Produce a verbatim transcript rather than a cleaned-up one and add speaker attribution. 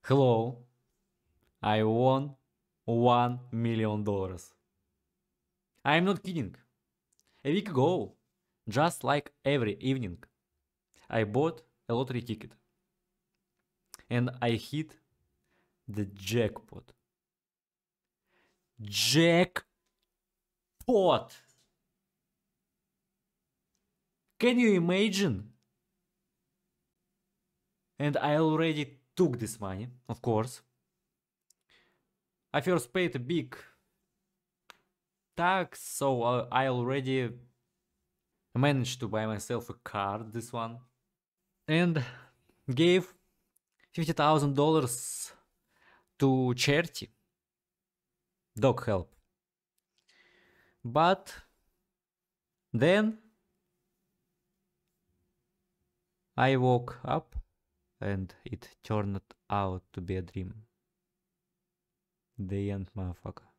Speaker 1: Hello, I won one million dollars. I'm not kidding. A week ago, just like every evening, I bought a lottery ticket and I hit the jackpot. Jackpot! Can you imagine? And I already took this money, of course. I first paid a big tax, so uh, I already managed to buy myself a car, this one, and gave fifty thousand dollars to charity, dog help. But then I woke up and it turned out to be a dream. The end, motherfucker.